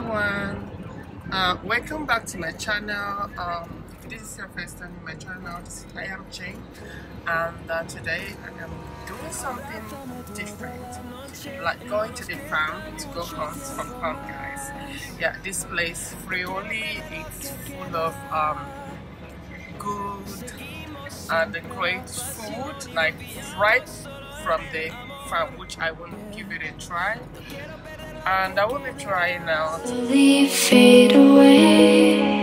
everyone, welcome back to my channel. If this is your first time in my channel, I am Jane, and today I am doing something different, like going to the farm to go hunt some farm, guys. Yeah, this place Friuli, it's full of good and great food, like right from the farm, which I want to give it a try. And I will be trying now to fade away.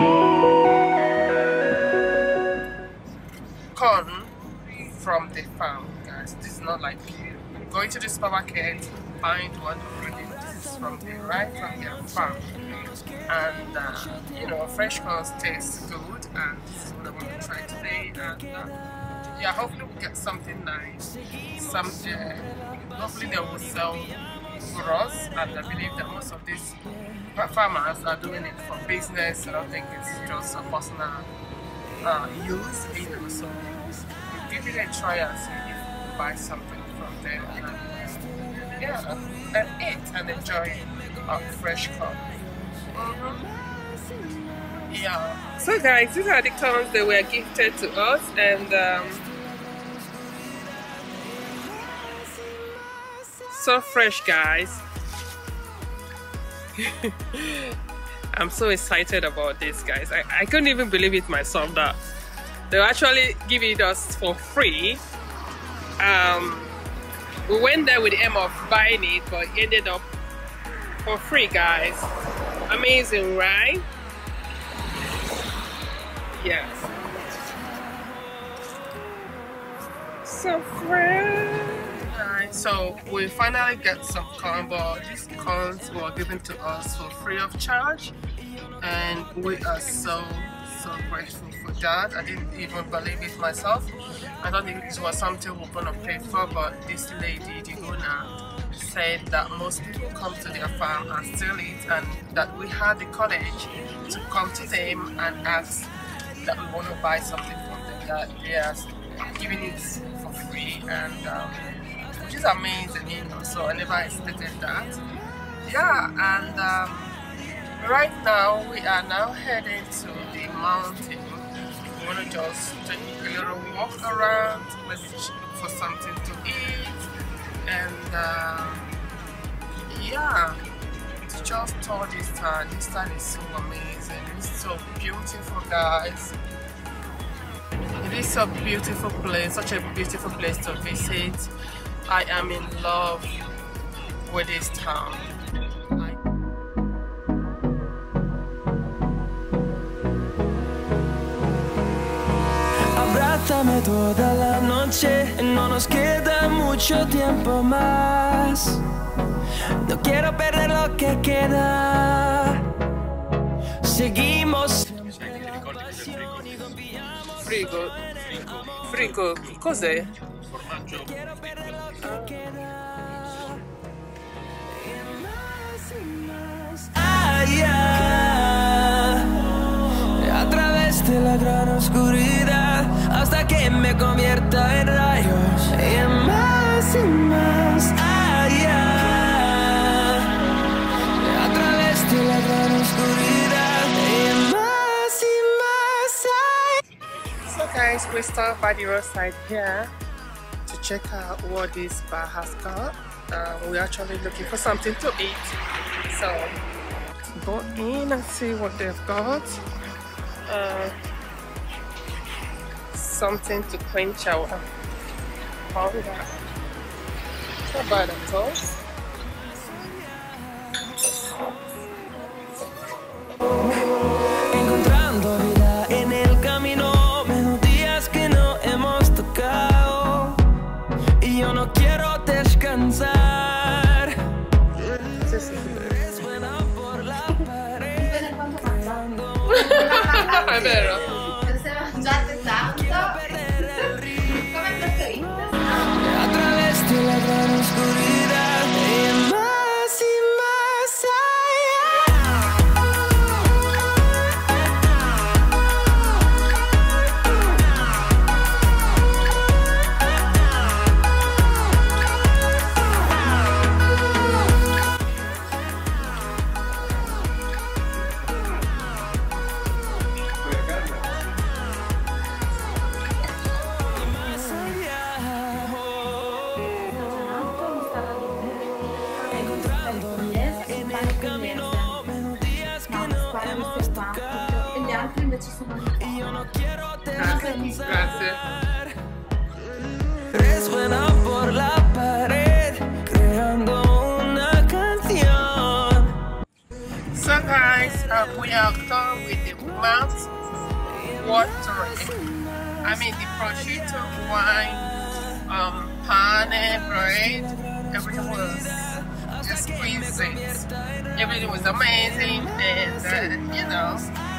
Corn from the farm, guys. This is not like going to the supermarket, find one already. This is from the their farm, and you know, fresh corn tastes good, and this is what I want to try today. And yeah, hopefully we'll get something nice. Hopefully they will sell for us, and I believe that most of these farmers are doing it for business. I don't think it's just a personal use, you know. So we'll give it a try and see if we buy something from there, and yeah, and eat and enjoy fresh corn. Yeah. So guys, these are the corns that were gifted to us, and so fresh, guys. I'm so excited about this, guys. I couldn't even believe it myself that they'll actually give it us for free. We went there with the aim of buying it, but it ended up for free, guys. Amazing, right? Yes. So fresh. So we finally get some corn, but these corns were given to us for free of charge, and we are so grateful for that. I didn't even believe it myself. I thought it was something we're gonna pay for, but this lady, Digona, said that most people come to their farm and steal it, and that we had the courage to come to them and ask that we want to buy something from them, that they are giving it for free, and which is amazing, you know. So I never expected that. Yeah, and right now we are now heading to the mountain. We want to just take a little walk around, maybe look for something to eat, and yeah, to just tour this town. This town is so amazing. It's so beautiful, guys. It is a beautiful place, such a beautiful place to visit. I am in love with this town. Abrázame toda la noche, no nos queda mucho tiempo más. No quiero perder lo que queda. Seguimos. Frigo, cos'è? Formaggio. A través de la gran oscuridad, hasta que me convierta en rayos, y más allá. A través de la gran oscuridad, y más allá. So guys, we stopped by the roadside here to check out what this bar has got. We're actually looking for something to eat, so go in and see what they've got. Something to quench our hunger. It's not bad at all. Encontrando vida en el camino, melodías que no hemos tocado, y yo no quiero descansar. Resuena por la pared, creando È vero. Se mangiate tanto, come preferite? a través de la gran oscuridad, y más allá. inglese e impara inglese. No, spara queste qua, e gli altri invece sono Grazie. Resuena por la pared, creando una canción. So guys, we are done with the mouth watering. I mean the prosciutto, wine, pane, bread, everything was just exquisite. Everything was amazing, and you know,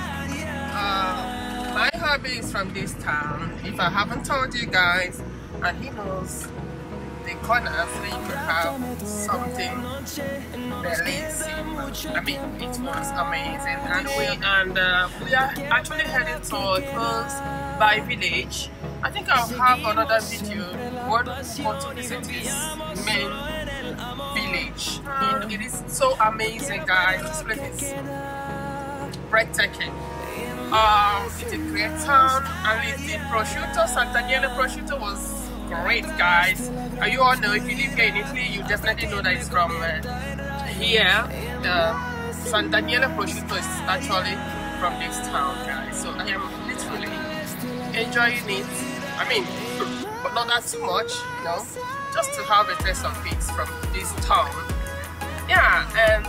my hubby is from this town. If I haven't told you guys, and he knows the corners where you could have something delicious. I mean, it was amazing, and we are actually heading to a close by village. I think I'll have another video what to visit this main village. It is so amazing, guys. This place is breathtaking. It's a great town, and the prosciutto, Sant'Agnello prosciutto was great, guys. You all know, if you live here in Italy, you definitely know that it's from here. Sant'Agnello prosciutto is actually from this town, guys. So I am literally enjoying it. I mean, but not that too much, you know, just to have a taste of it from this town. Yeah, and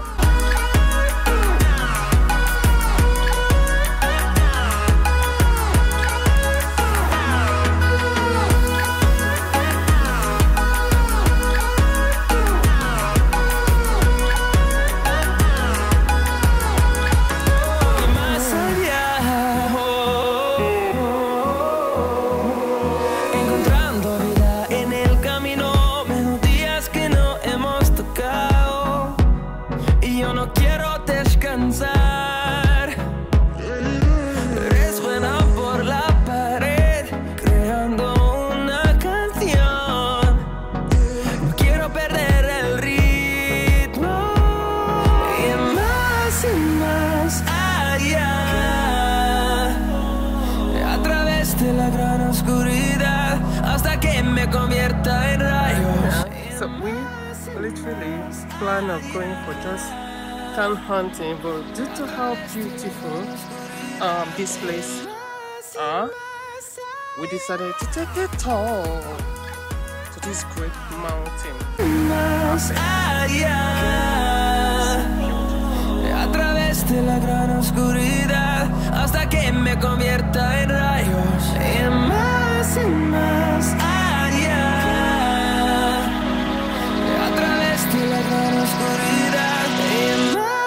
resuena por la pared, creando una canción. No quiero perder el ritmo, y más allá, a través de la gran oscuridad, hasta que me convierta en rayos. so we literally plan of going for just town hunting, but due to how beautiful this place are, we decided to take a tour to this great mountain. Más allá, a través de la gran oscuridad, hasta que me convierta en rayos. Y más allá, a través de la gran oscuridad, y más allá.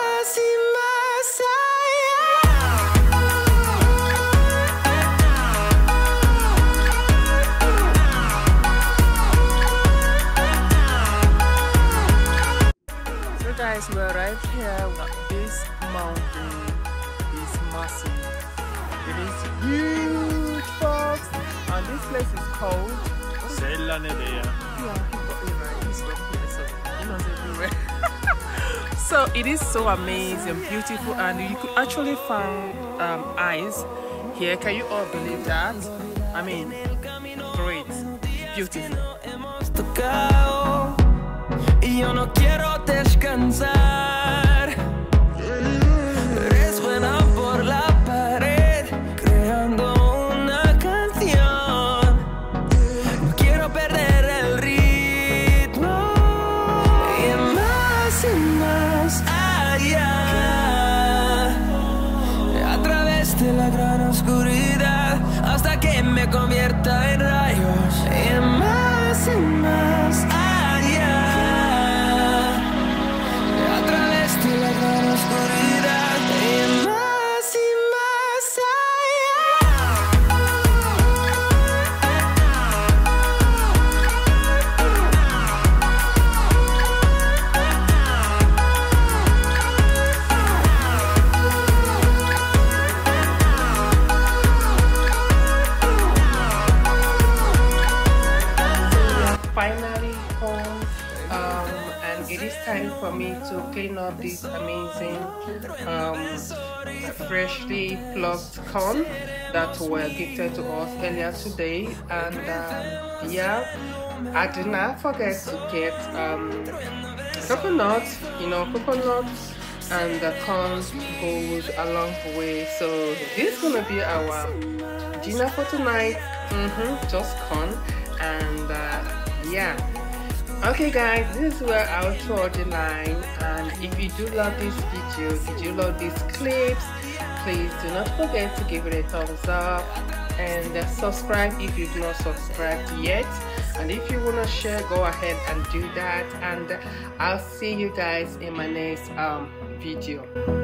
So guys, we're right here. This mountain is massive. It is huge, folks, and this place is called Sella Nevea. Yeah, he got it right. He's from here, so he knows everywhere. So it is so amazing, beautiful, and you could actually find eyes here. Can you all believe that? I mean, great, beautiful. Y yo no quiero descansar. Resuena por la pared, creando una canción. No quiero perder el ritmo, y más allá, a través de la gran oscuridad, hasta que me convierta en rayos. Y más allá, a través de la gran oscuridad, y más allá. Finally home, and it is time for me to clean up this amazing freshly plucked corn that were gifted to us earlier today. And yeah, I did not forget to get coconut, you know, coconut and the corn goes a long way. So this is gonna be our dinner for tonight. Just corn and yeah. Okay guys, this is where I'll draw the line, and if you do love this video, if you love these clips, please do not forget to give it a thumbs up and subscribe if you do not subscribe yet. And if you want to share, go ahead and do that, and I'll see you guys in my next video.